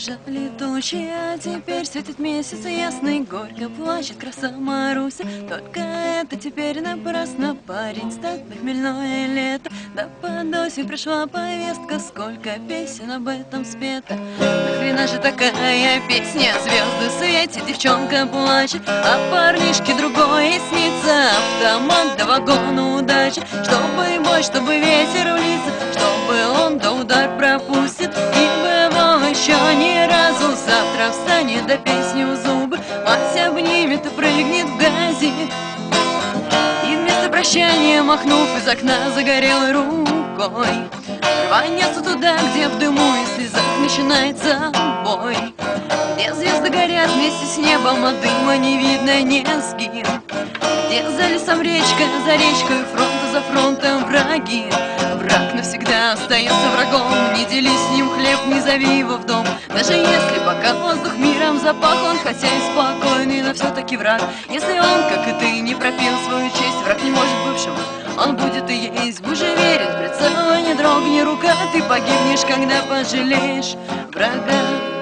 Бежали тучи, а теперь светит месяц ясный. Горько плачет краса Маруся. Только это теперь напрасно. Парень стать на хмельное лето. Да под осень пришла повестка. Сколько песен об этом спето. Нахрена же такая песня? Звезды светят, девчонка плачет, а парнишке другое снится. Автомат да вагон удачи. Чтобы бой, чтобы ветер в лица, чтобы он до удар пропустит. И бывало еще ни разу. Завтра встанет да песню в зубы, мать обнимет и прыгнет в грязи. И вместо прощания, махнув из окна загорелой рукой, рванется туда, где в дыму и слезах начинается бой. Где звезды горят вместе с небом, а дыма не видно низги. Где за лесом речка, за речкой фронта за фронтом враги. Враг навсегда остается врагом. Не дели с ним хлеб, не зови его в дом. Даже если пока воздух миром запах, он хотя и спокойный, но все-таки враг. Если он, как и ты, не пропил свою честь, враг не может бывшим, он будет и есть. Будь же верен, в прицел не дрогни рука, ты погибнешь, когда пожалеешь врага.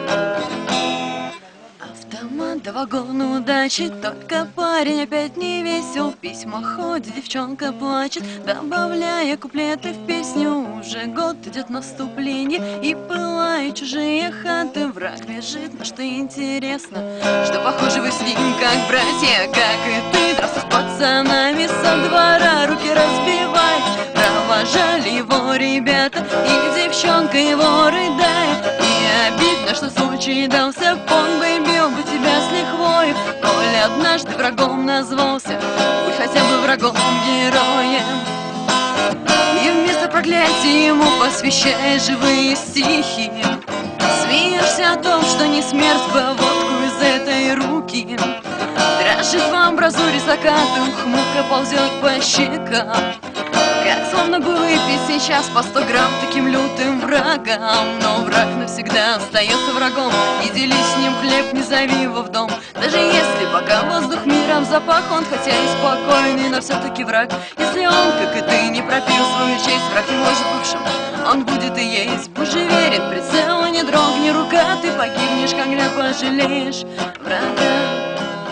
Да вагон удачи, только парень опять не весел. Письма ходит, девчонка плачет, добавляя куплеты в песню. Уже год идет наступление, и пылают чужие хаты. Враг бежит, но что интересно, что похоже вы с ним как братья, как и ты. Драться с пацанами со двора, руки разбивай. Провожали его ребята, и девчонка его рыдает. И обидно, что случай дался, он бы бил бы тебя с лихвой. Коль однажды врагом назвался, будь хотя бы врагом-героем. И вместо проклятия ему посвящай живые стихи. Смеешься о том, что не смерть поводку из этой руки. Дрожит в амбразуре заката, ухмылка ползет по щекам. Как словно бы выпить сейчас по 100 грамм таким лютым врагам. Но враг навсегда остается врагом. Не дели с ним хлеб, не зови его в дом. Даже если пока воздух миром запах, он хотя и спокойный, но все-таки враг. Если он, как и ты, не пропил свою честь, враг не может бывшим, он будет и есть. Будь же верен, прицел не дрогни рука, ты погибнешь, когда пожалеешь врага.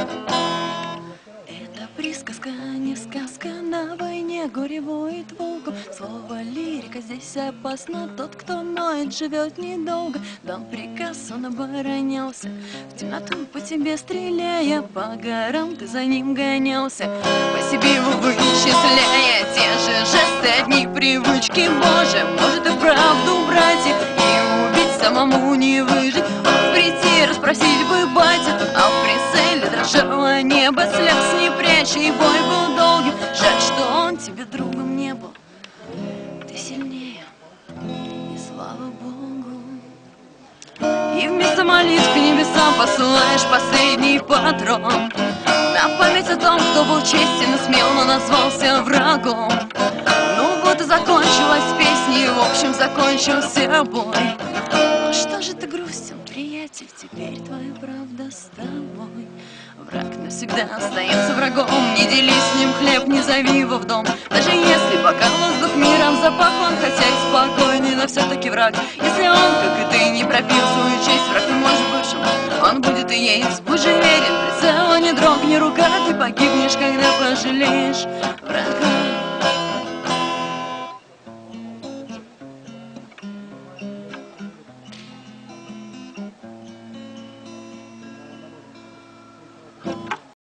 Присказка, не сказка, на войне горе воет волком. Слово лирика здесь опасно, тот, кто ноет, живет недолго. Дал приказ, он оборонялся, в темноту по тебе стреляя. По горам ты за ним гонялся, по себе его вычисляя. Те же жесты, одни привычки, Боже, может и вправду, братья, и убить самому не выжить. Он прийти, расспросить бы батя, а в прицеле дрожало небо, слез не прячь, и бой был долгим. Жаль, что он тебе другом не был. Ты сильнее, и слава Богу. И вместо молитв к небесам посылаешь последний патрон на память о том, кто был честен и смел, но назвался врагом. Ну вот и закончилась песня, и в общем закончился бой. Ну что же ты грустен, приятель, теперь твоя правда с тобой. Враг навсегда остается врагом. Не дели с ним хлеб, не зови его в дом. Даже если пока воздух миром запах, он хотя и спокойный, но все-таки враг. Если он, как и ты, не пропил свою честь, враг не может бывшим, он будет и есть. Будь же верен, прицел не дрогни рука, ты погибнешь, когда пожалеешь врага.